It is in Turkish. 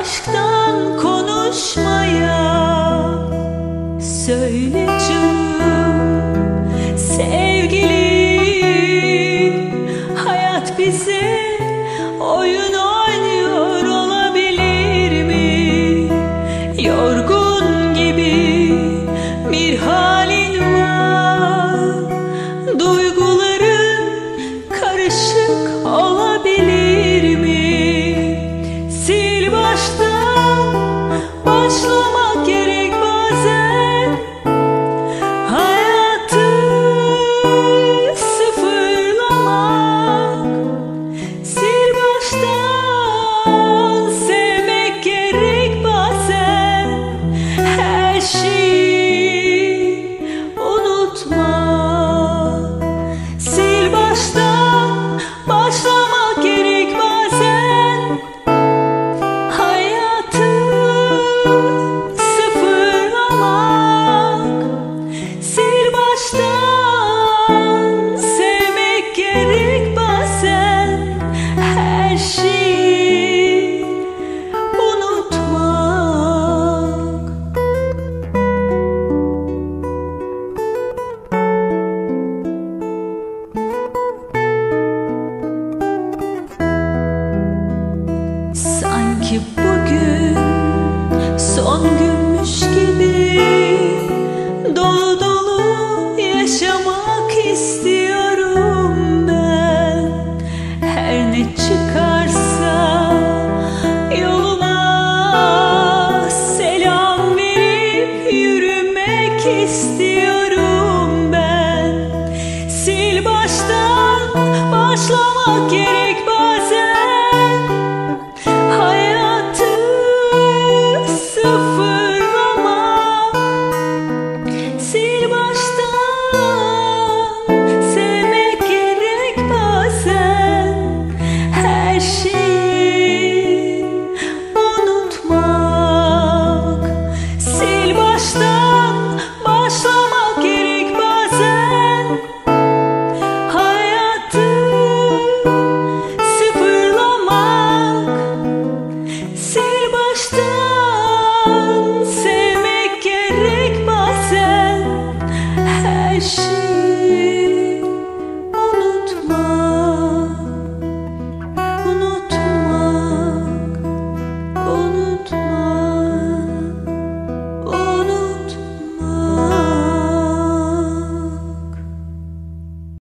aşktan konuşmaya. Söyle canım sevgilim, hayat bize oyun oynuyor olabilir mi? Yorgun gibi bir halin var, duyguların karışık olabilir mi? Sil baştan başlamak gerek bazen, hayatı sıfırlamak. Sil baştan sevmek gerek bazen, her şeyi unutmak. Sil baştan başlamak gerek bazen, hayatı sıfırlamak. Sil baştan sevmek gerek bazen, her şeyi unutmak. Sanki bugün son günmüş gibi dolu dolu yaşamak istiyorum ben. Her ne çıkarsa yoluma selam verip yürümek istiyorum ben. Sil baştan başlamak gerek bazen, hayatı sıfırlamak. Sil baştan sevmek gerek bazen, her şeyi unutmak. Sil baştan başlamak gerek bazen, hayatı sıfırlamak. Sil baştan sevmek gerek bazen, her şey